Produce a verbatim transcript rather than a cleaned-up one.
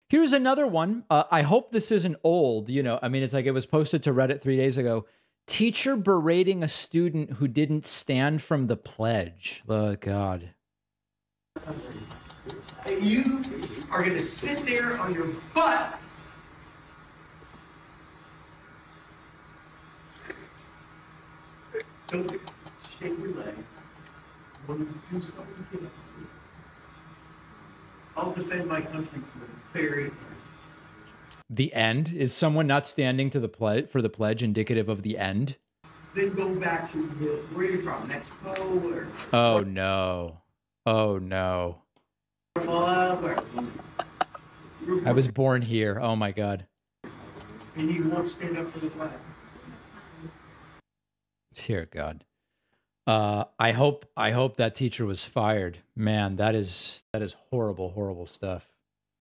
Here's another one. Uh, I hope this isn't old. You know, I mean, it's like it was posted to Reddit three days ago. Teacher berating a student who didn't stand from the pledge. Oh, God. You are going to sit there on your butt. Don't shake your leg. When you do something, get up. I'll defend my country to the very end. The end? Is someone not standing to the pledge for the pledge indicative of the end? Then go back to the, where you're from, Mexico or... Oh, no. Oh, no. Where? I was born here. Oh, my God. And you won't stand up for the flag. Dear God. Uh, I hope I hope that teacher was fired. Man, that is that is horrible, horrible stuff.